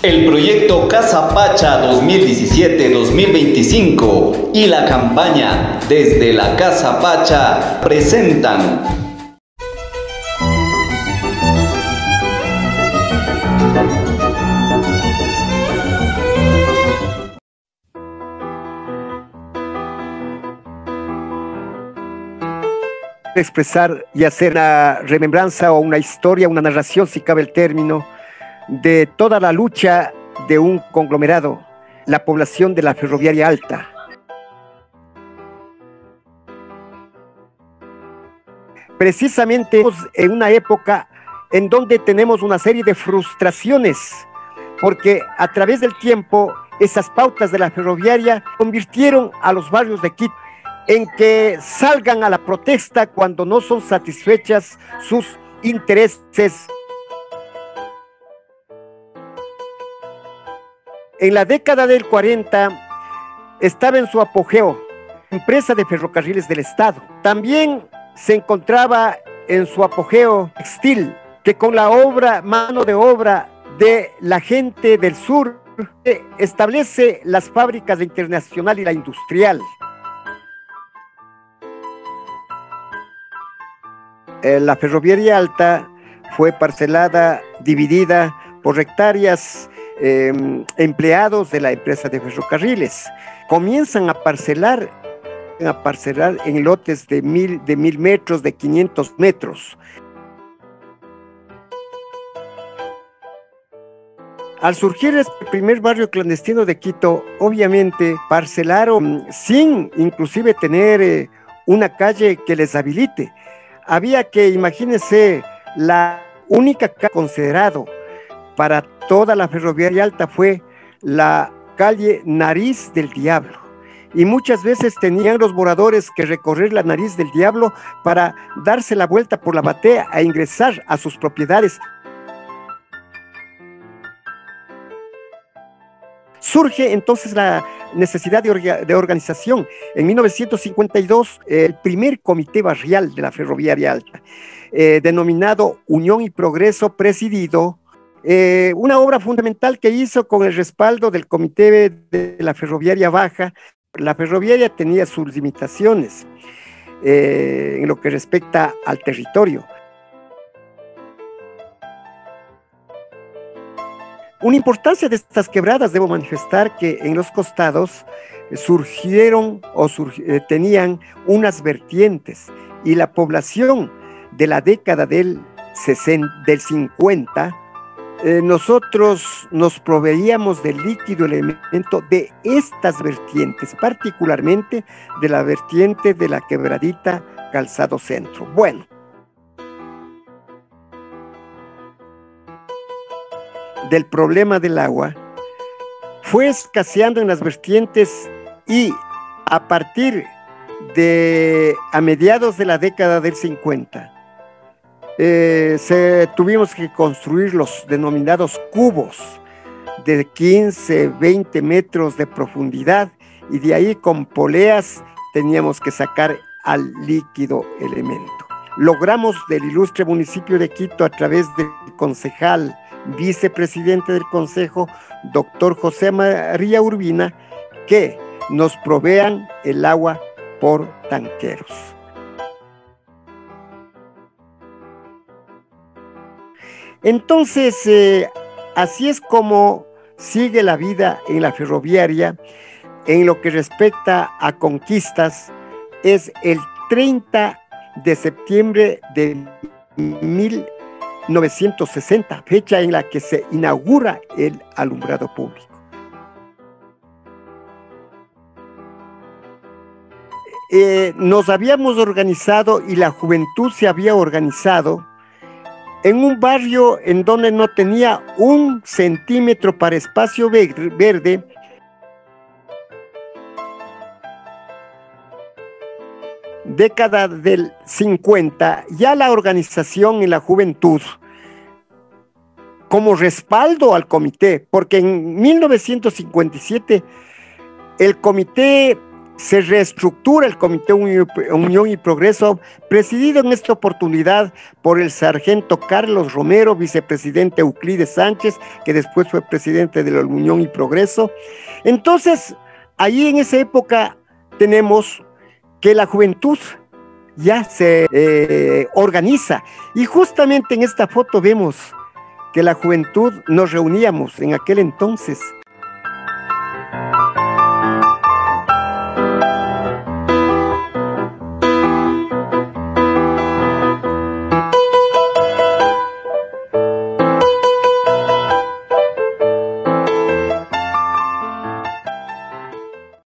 El proyecto Casa Pacha 2017-2025 y la campaña Desde la Casa Pacha presentan expresar y hacer una remembranza o una historia, una narración, si cabe el término, de toda la lucha de un conglomerado, la población de la Ferroviaria Alta. Precisamente en una época en donde tenemos una serie de frustraciones, porque a través del tiempo esas pautas de la ferroviaria convirtieron a los barrios de Quito en que salgan a la protesta cuando no son satisfechas sus intereses. En la década del 40 estaba en su apogeo la empresa de ferrocarriles del Estado. También se encontraba en su apogeo textil, que con la mano de obra de la gente del sur establece las fábricas de Internacional y la Industrial. La Ferroviaria Alta fue parcelada, dividida por hectáreas. Empleados de la empresa de ferrocarriles comienzan a parcelar en lotes de 1000 metros, de 500 metros. Al surgir este primer barrio clandestino de Quito, obviamente parcelaron sin inclusive tener una calle que les habilite. Había que, imagínense, la única calle considerado para toda la Ferroviaria Alta fue la calle Nariz del Diablo. Y muchas veces tenían los moradores que recorrer la Nariz del Diablo para darse la vuelta por la batea e ingresar a sus propiedades. Surge entonces la necesidad de organización. En 1952, el primer comité barrial de la Ferroviaria Alta, denominado Unión y Progreso, presidido una obra fundamental que hizo con el respaldo del Comité de la Ferroviaria Baja. La ferroviaria tenía sus limitaciones en lo que respecta al territorio. Una importancia de estas quebradas, debo manifestar que en los costados tenían unas vertientes, y la población de la década del 50, nosotros nos proveíamos del líquido elemento de estas vertientes, particularmente de la vertiente de la quebradita Calzado Centro. Bueno, del problema del agua fue escaseando en las vertientes, y a mediados de la década del 50 tuvimos que construir los denominados cubos de 15, 20 metros de profundidad, y de ahí con poleas teníamos que sacar al líquido elemento. Logramos del ilustre municipio de Quito, a través del concejal vicepresidente del consejo, doctor José María Urbina, que nos provean el agua por tanqueros. Entonces, así es como sigue la vida en la ferroviaria. En lo que respecta a conquistas, es el 30 de septiembre de 1960, fecha en la que se inaugura el alumbrado público. Nos habíamos organizado, y la juventud se había organizado en un barrio en donde no tenía 1 centímetro para espacio verde. Década del 50, ya la organización y la juventud, como respaldo al comité, porque en 1957 el comité se reestructura el Comité Unión y Progreso, presidido en esta oportunidad por el sargento Carlos Romero, vicepresidente Euclides Sánchez, que después fue presidente de la Unión y Progreso. Entonces, ahí en esa época tenemos que la juventud ya se organiza, y justamente en esta foto vemos que la juventud nos reuníamos en aquel entonces